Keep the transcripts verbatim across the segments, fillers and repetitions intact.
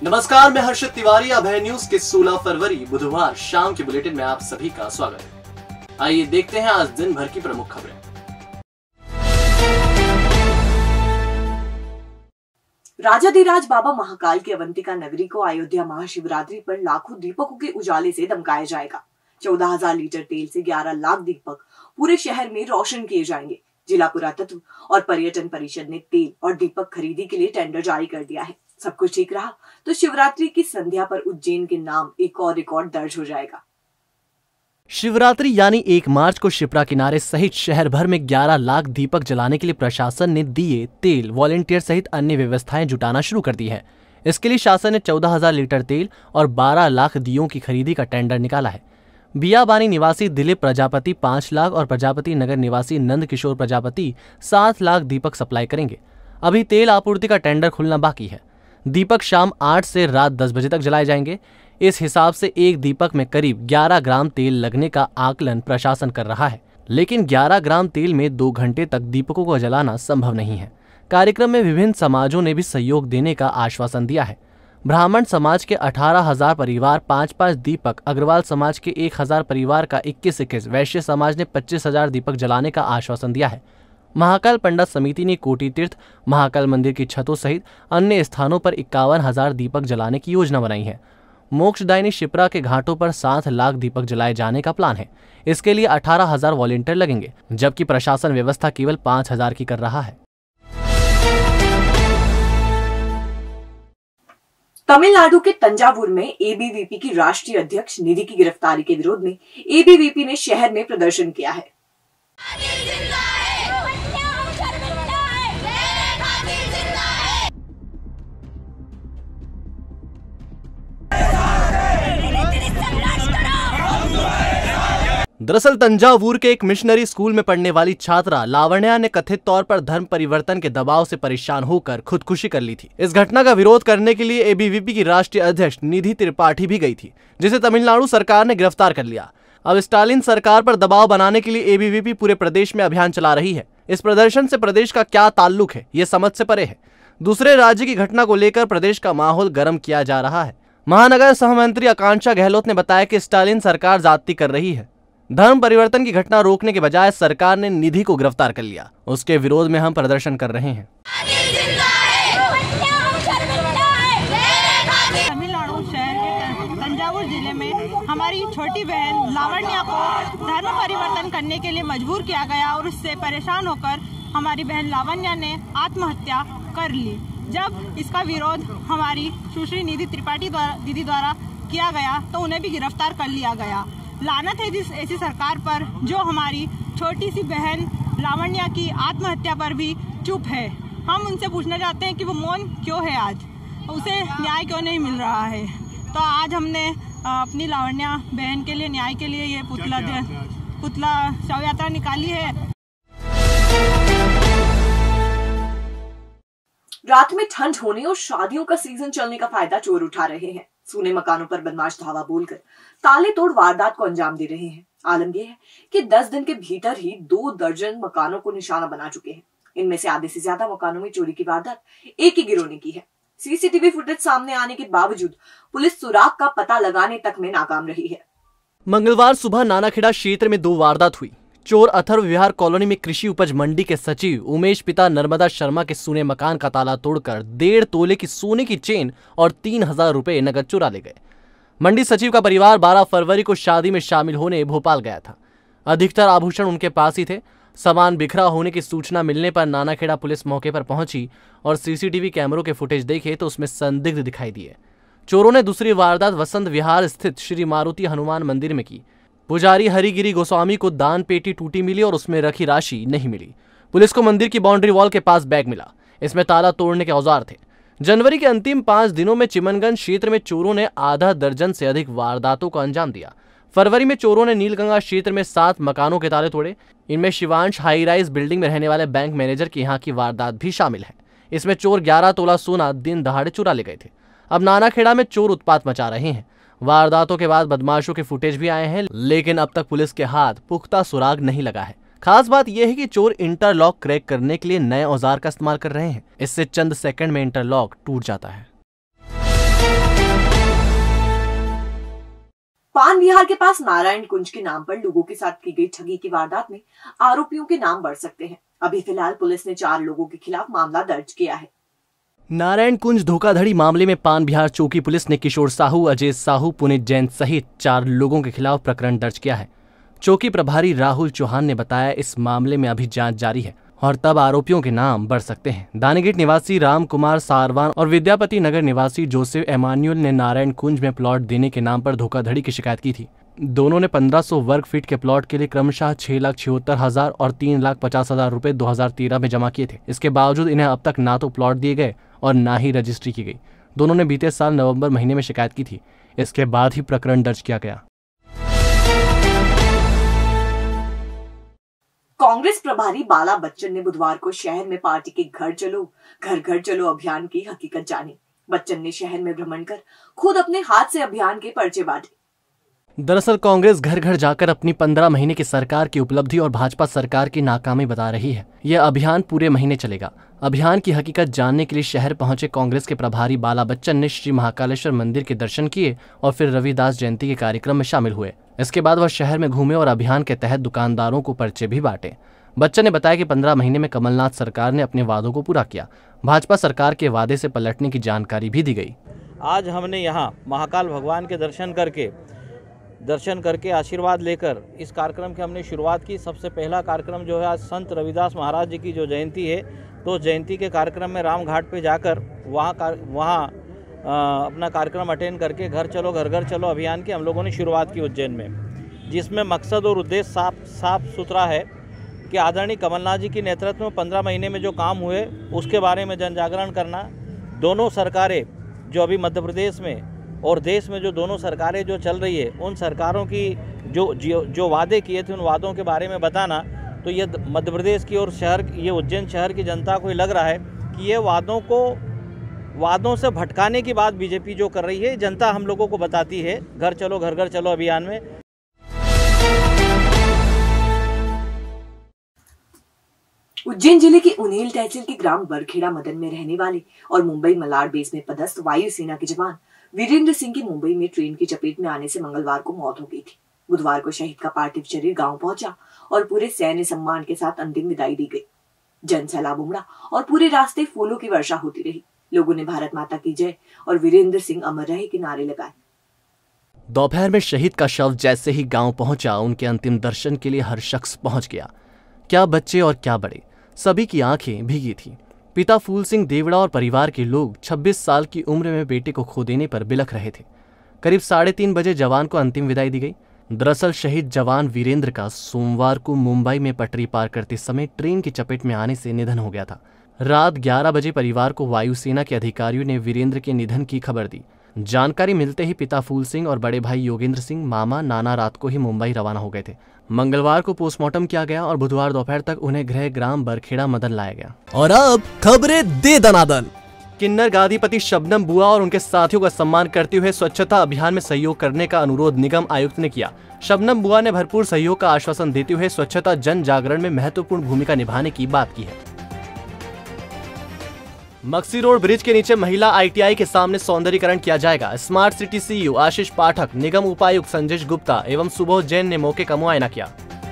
नमस्कार, मैं हर्षित तिवारी। अभय न्यूज के सोलह फरवरी बुधवार शाम के बुलेटिन में आप सभी का स्वागत है। आइए देखते हैं आज दिन भर की प्रमुख खबरें। राजाधिराज बाबा महाकाल की अवंतिका नगरी को अयोध्या महाशिवरात्रि पर लाखों दीपकों के उजाले से दमकाया जाएगा। चौदह हजार लीटर तेल से ग्यारह लाख दीपक पूरे शहर में रोशन किए जाएंगे। जिला पुरातत्व और पर्यटन परिषद ने तेल और दीपक खरीदी के लिए टेंडर जारी कर दिया है। सब कुछ ठीक रहा तो शिवरात्रि की संध्या पर उज्जैन के नाम एक और रिकॉर्ड दर्ज हो जाएगा। शिवरात्रि यानी एक मार्च को शिप्रा किनारे सहित शहर भर में ग्यारह लाख दीपक जलाने के लिए प्रशासन ने दिए, तेल, वॉलेंटियर सहित अन्य व्यवस्थाएं जुटाना शुरू कर दी है। इसके लिए शासन ने चौदह हजार लीटर तेल और बारह लाख दियों की खरीदी का टेंडर निकाला है। बियाबानी निवासी दिलीप प्रजापति पांच लाख और प्रजापति नगर निवासी नंद किशोर प्रजापति सात लाख दीपक सप्लाई करेंगे। अभी तेल आपूर्ति का टेंडर खुलना बाकी है। दीपक शाम आठ से रात दस बजे तक जलाए जाएंगे। इस हिसाब से एक दीपक में करीब ग्यारह ग्राम तेल लगने का आकलन प्रशासन कर रहा है, लेकिन ग्यारह ग्राम तेल में दो घंटे तक दीपकों को जलाना संभव नहीं है। कार्यक्रम में विभिन्न समाजों ने भी सहयोग देने का आश्वासन दिया है। ब्राह्मण समाज के अठारह हजार परिवार पाँच पाँच दीपक, अग्रवाल समाज के एक हजार परिवार का इक्कीस इक्कीस, वैश्य समाज ने पच्चीस हजार दीपक जलाने का आश्वासन दिया है। महाकाल पंडित समिति ने कोटि तीर्थ, महाकाल मंदिर की छतों सहित अन्य स्थानों पर इक्यावन हजार दीपक जलाने की योजना बनाई है। मोक्षदायिनी शिप्रा के घाटों पर सात लाख दीपक जलाए जाने का प्लान है। इसके लिए अठारह हजार वॉलेंटियर लगेंगे, जबकि प्रशासन व्यवस्था केवल पाँच हजार की कर रहा है। तमिलनाडु के तंजावुर में एबीवीपी की राष्ट्रीय अध्यक्ष निधि की गिरफ्तारी के विरोध में एबीवीपी ने शहर में प्रदर्शन किया है। दरअसल तंजावुर के एक मिशनरी स्कूल में पढ़ने वाली छात्रा लावण्या ने कथित तौर पर धर्म परिवर्तन के दबाव से परेशान होकर खुदकुशी कर ली थी। इस घटना का विरोध करने के लिए एबीवीपी की राष्ट्रीय अध्यक्ष निधि त्रिपाठी भी गई थी, जिसे तमिलनाडु सरकार ने गिरफ्तार कर लिया। अब स्टालिन सरकार पर दबाव बनाने के लिए एबीवीपी पूरे प्रदेश में अभियान चला रही है। इस प्रदर्शन से प्रदेश का क्या ताल्लुक है, ये समझ से परे है। दूसरे राज्य की घटना को लेकर प्रदेश का माहौल गर्म किया जा रहा है। महानगर सहमंत्री आकांक्षा गहलोत ने बताया कि स्टालिन सरकार ज्यादती कर रही है। धर्म परिवर्तन की घटना रोकने के बजाय सरकार ने निधि को गिरफ्तार कर लिया। उसके विरोध में हम प्रदर्शन कर रहे हैं। तमिलनाडु शहर के तंजावुर जिले में हमारी छोटी बहन लावण्या को धर्म परिवर्तन करने के लिए मजबूर किया गया और उससे परेशान होकर हमारी बहन लावण्या ने आत्महत्या कर ली। जब इसका विरोध हमारी सुश्री निधि त्रिपाठी द्वारा दीदी द्वारा किया गया तो उन्हें भी गिरफ्तार कर लिया गया। लानत है जिस ऐसी सरकार पर जो हमारी छोटी सी बहन लावण्या की आत्महत्या पर भी चुप है। हम उनसे पूछना चाहते हैं कि वो मौन क्यों है, आज उसे न्याय क्यों नहीं मिल रहा है। तो आज हमने अपनी लावण्या बहन के लिए न्याय के लिए ये पुतला पुतला शव यात्रा निकाली है। रात में ठंड होने और शादियों का सीजन चलने का फायदा चोर उठा रहे हैं। सूने मकानों पर बदमाश धावा बोलकर ताले तोड़ वारदात को अंजाम दे रहे हैं। आलम यह है कि दस दिन के भीतर ही दो दर्जन मकानों को निशाना बना चुके हैं। इनमें से आधे से ज्यादा मकानों में चोरी की वारदात एक ही गिरोह ने की है। सीसीटीवी फुटेज सामने आने के बावजूद पुलिस सुराग का पता लगाने तक में नाकाम रही है। मंगलवार सुबह नानाखेड़ा क्षेत्र में दो वारदात हुई। चोर अथर्व विहार कॉलोनी में कृषि उपज मंडी के सचिव उमेश पिता नर्मदा शर्मा के सूने मकान का ताला तोड़कर डेढ़ तोले की सोने की चेन और तीन हजार रुपए नकद चुरा ले गए। मंडी सचिव का परिवार बारह फरवरी को शादी में शामिल होने भोपाल गया था। अधिकतर आभूषण उनके पास ही थे। सामान बिखरा होने की सूचना मिलने पर नानाखेड़ा पुलिस मौके पर पहुंची और सीसीटीवी कैमरों के फुटेज देखे तो उसमें संदिग्ध दिखाई दिए। चोरों ने दूसरी वारदात वसंत विहार स्थित श्री मारुति हनुमान मंदिर में की। पुजारी हरिगिरी गोस्वामी को दान पेटी टूटी मिली और उसमें रखी राशि नहीं मिली। पुलिस को मंदिर की बाउंड्री वॉल के पास बैग मिला। इसमें ताला तोड़ने के औजार थे। जनवरी के अंतिम पांच दिनों में चिमनगंज क्षेत्र में चोरों ने आधा दर्जन से अधिक वारदातों को अंजाम दिया। फरवरी में चोरों ने नीलगंगा क्षेत्र में सात मकानों के ताले तोड़े। इनमें शिवांश हाई राइज बिल्डिंग में रहने वाले बैंक मैनेजर की यहाँ की वारदात भी शामिल है। इसमें चोर ग्यारह तोला सोना दिन दहाड़े चुरा ले गए थे। अब नानाखेड़ा में चोर उत्पात मचा रहे हैं। वारदातों के बाद बदमाशों के फुटेज भी आए हैं, लेकिन अब तक पुलिस के हाथ पुख्ता सुराग नहीं लगा है। खास बात यह है कि चोर इंटरलॉक क्रैक करने के लिए नए औजार का इस्तेमाल कर रहे हैं। इससे चंद सेकंड में इंटरलॉक टूट जाता है। पान विहार के पास नारायण कुंज के नाम पर लोगों के साथ की गई ठगी की वारदात में आरोपियों के नाम बढ़ सकते हैं। अभी फिलहाल पुलिस ने चार लोगों के खिलाफ मामला दर्ज किया है। नारायण कुंज धोखाधड़ी मामले में पान बिहार चौकी पुलिस ने किशोर साहू, अजय साहू, पुनीत जैन सहित चार लोगों के खिलाफ प्रकरण दर्ज किया है। चौकी प्रभारी राहुल चौहान ने बताया, इस मामले में अभी जांच जारी है और तब आरोपियों के नाम बढ़ सकते हैं। दानीगेट निवासी राम कुमार सारवान और विद्यापति नगर निवासी जोसेफ एमान्युअल ने नारायण कुंज में प्लॉट देने के नाम पर धोखाधड़ी की शिकायत की थी। दोनों ने पंद्रह सौ वर्ग फीट के प्लॉट के लिए क्रमशः छह लाख छिहत्तर हजार और तीन लाख पचास हजार रूपए दो हजार तेरह में जमा किए थे। इसके बावजूद इन्हें अब तक ना तो प्लॉट दिए गए और ना ही रजिस्ट्री की गई। दोनों ने बीते साल नवंबर महीने में शिकायत की थी। इसके बाद ही प्रकरण दर्ज किया गया। कांग्रेस प्रभारी बाला बच्चन ने बुधवार को शहर में पार्टी के घर चलो घर घर चलो अभियान की हकीकत जानी। बच्चन ने शहर में भ्रमण कर खुद अपने हाथ से अभियान के पर्चे बांटे। दरअसल कांग्रेस घर घर जाकर अपनी पंद्रह महीने की सरकार की उपलब्धि और भाजपा सरकार की नाकामी बता रही है। यह अभियान पूरे महीने चलेगा। अभियान की हकीकत जानने के लिए शहर पहुंचे कांग्रेस के प्रभारी बाला बच्चन ने श्री महाकालेश्वर मंदिर के दर्शन किए और फिर रविदास जयंती के कार्यक्रम में शामिल हुए। इसके बाद वह शहर में घूमे और अभियान के तहत दुकानदारों को पर्चे भी बांटे। बच्चन ने बताया कि पंद्रह महीने में कमलनाथ सरकार ने अपने वादों को पूरा किया। भाजपा सरकार के वादे से पलटने की जानकारी भी दी गई। आज हमने यहाँ महाकाल भगवान के दर्शन करके दर्शन करके आशीर्वाद लेकर इस कार्यक्रम की हमने शुरुआत की। सबसे पहला कार्यक्रम जो है आज संत रविदास महाराज जी की जो जयंती है, तो जयंती के कार्यक्रम में राम घाट पे जाकर वहाँ वहाँ अपना कार्यक्रम अटेंड करके घर चलो घर घर चलो अभियान की हम लोगों ने शुरुआत की उज्जैन में, जिसमें मकसद और उद्देश्य साफ साफ सुथरा है कि आदरणीय कमलनाथ जी की नेतृत्व में पंद्रह महीने में जो काम हुए उसके बारे में जन जागरण करना। दोनों सरकारें जो अभी मध्य प्रदेश में और देश में जो दोनों सरकारें जो चल रही है, उन सरकारों की जो जो, जो वादे किए थे उन वादों के बारे में बताना। तो ये मध्य प्रदेश की और शहर ये उज्जैन शहर की जनता को लग रहा है कि ये वादों को वादों से भटकाने की बात बीजेपी जो कर रही है, जनता हम लोगों को बताती है घर चलो घर घर चलो अभियान में। उज्जैन जिले की उन्हेल तहसील के ग्राम बरखेड़ा मदन में रहने वाले और मुंबई मलाड बेस में पदस्थ वायुसेना के जवान वीरेंद्र सिंह की मुंबई में ट्रेन की चपेट में आने से मंगलवार को मौत हो गई थी। बुधवार को शहीद का पार्थिव शरीर गांव पहुंचा और पूरे सैन्य सम्मान के साथ अंतिम विदाई दी गई। जन सैलाब उमड़ा और पूरे रास्ते फूलों की वर्षा होती रही। लोगों ने भारत माता की जय और वीरेंद्र सिंह अमर रहे के नारे लगाए। दोपहर में शहीद का शव जैसे ही गांव पहुंचा, उनके अंतिम दर्शन के लिए हर शख्स पहुंच गया। क्या बच्चे और क्या बड़े, सभी की आंखें भीगी थी। पिता फूल सिंह देवड़ा और परिवार के लोग छब्बीस साल की उम्र में बेटे को खो देने पर बिलख रहे थे। करीब साढ़े तीन बजे जवान को अंतिम विदाई दी गई। दरअसल शहीद जवान वीरेंद्र का सोमवार को मुंबई में पटरी पार करते समय ट्रेन की चपेट में आने से निधन हो गया था। रात ग्यारह बजे परिवार को वायुसेना के अधिकारियों ने वीरेंद्र के निधन की खबर दी। जानकारी मिलते ही पिता फूल सिंह और बड़े भाई योगेंद्र सिंह, मामा नाना रात को ही मुंबई रवाना हो गए थे। मंगलवार को पोस्टमार्टम किया गया और बुधवार दोपहर तक उन्हें गृह ग्राम बरखेड़ा मदन लाया गया। और अब खबरें दे दनादन। किन्नर गादीपति शबनम बुआ और उनके साथियों का सम्मान करते हुए स्वच्छता अभियान में सहयोग करने का अनुरोध निगम आयुक्त ने किया। शबनम बुआ ने भरपूर सहयोग का आश्वासन देते हुए स्वच्छता जन जागरण में महत्वपूर्ण भूमिका निभाने की बात की है। मक्सी रोड ब्रिज के नीचे महिला आई टी आई के सामने सौंदर्यीकरण किया जाएगा। Smart city CEO Ashish Pathak, निगम उपायुक्त संजय गुप्ता एवं सुबोध जैन ने मौके का मुआयना किया।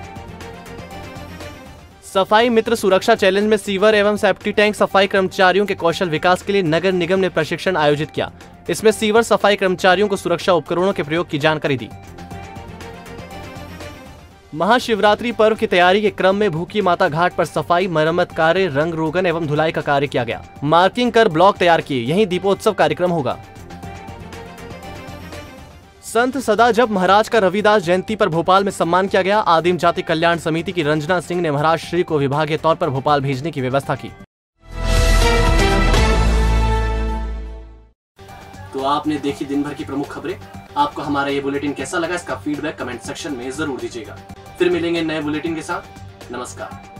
सफाई मित्र सुरक्षा चैलेंज में सीवर एवं सेप्टी टैंक सफाई कर्मचारियों के कौशल विकास के लिए नगर निगम ने प्रशिक्षण आयोजित किया। इसमें सीवर सफाई कर्मचारियों को सुरक्षा उपकरणों के प्रयोग की जानकारी दी। महाशिवरात्रि पर्व की तैयारी के क्रम में भूखी माता घाट पर सफाई, मरम्मत कार्य, रंग रोगन एवं धुलाई का कार्य किया गया। मार्किंग कर ब्लॉक तैयार किए, यहीं दीपोत्सव कार्यक्रम होगा। संत सदा जब महाराज का रविदास जयंती पर भोपाल में सम्मान किया गया। आदिम जाति कल्याण समिति की रंजना सिंह ने महाराज श्री को विभागीय तौर पर भोपाल भेजने की व्यवस्था की। तो आपने देखी दिन भर की प्रमुख खबरें। आपको हमारा ये बुलेटिन कैसा लगा, इसका फीडबैक कमेंट सेक्शन में जरूर दीजिएगा। फिर मिलेंगे नए बुलेटिन के साथ। नमस्कार।